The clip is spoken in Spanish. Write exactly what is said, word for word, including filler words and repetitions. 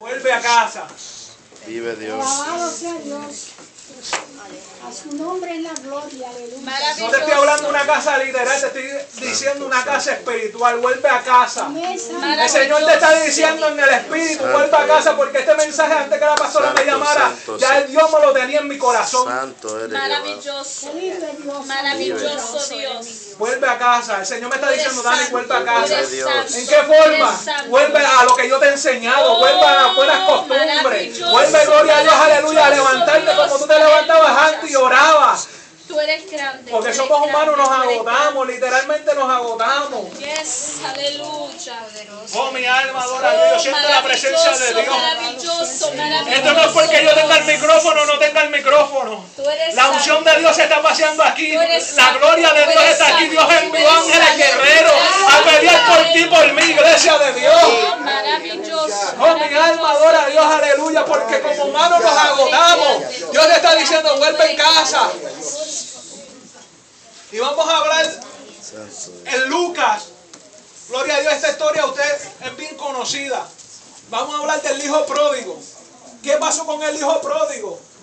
Vuelve a casa. Vive Dios. Alabado sea Dios. A su nombre es la gloria, aleluya. No te estoy hablando de una casa literal, te estoy diciendo una casa espiritual. Vuelve a casa. El Señor te está diciendo en el espíritu, vuelve a casa, porque este mensaje antes que la pastora me llamara, ya el Dios me lo tenía en mi corazón. Santo eres Maravilloso. Dios. Maravilloso Dios. Vuelve a casa. El Señor me está diciendo, Dani, vuelve a casa. Dios. ¿En qué forma? Vuelve a lo que yo te he enseñado. Vuelve a las buenas costumbres. Vuelve, gloria a Dios, aleluya, a levantarte como tú te levantabas antes y orabas. Tú eres grande. Porque somos humanos, nos agotamos, literalmente nos agotamos. Yes, aleluya. Oh, mi alma adora a Dios, yo siento la presencia de Dios. Maravilloso, maravilloso. Esto no es porque yo tenga el micrófono o no tenga el micrófono. Tú eres La unción de Dios se está paseando aquí. La gloria de Dios está aquí. Dios envió ángeles guerreros a pelear por ti, por mi iglesia de Dios. Maravilloso. Oh, mi alma adora a Dios, aleluya, porque como humanos nos agotamos. Dios te está diciendo, vuelve en casa. Y vamos a hablar en Lucas. Gloria a Dios, esta historia usted es bien conocida. Vamos a hablar del hijo pródigo. ¿Qué pasó con el hijo pródigo?